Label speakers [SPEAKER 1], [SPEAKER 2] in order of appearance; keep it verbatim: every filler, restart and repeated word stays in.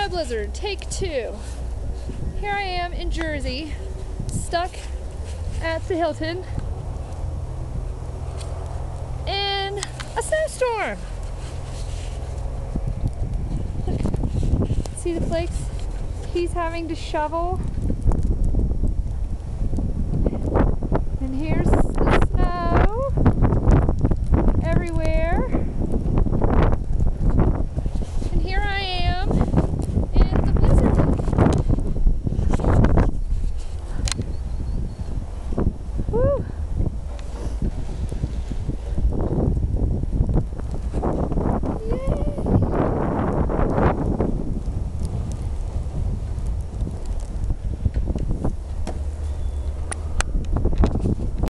[SPEAKER 1] Snow blizzard, take two. Here I am in Jersey, stuck at the Hilton in a snowstorm. Look, see the flakes? He's having to shovel. And here's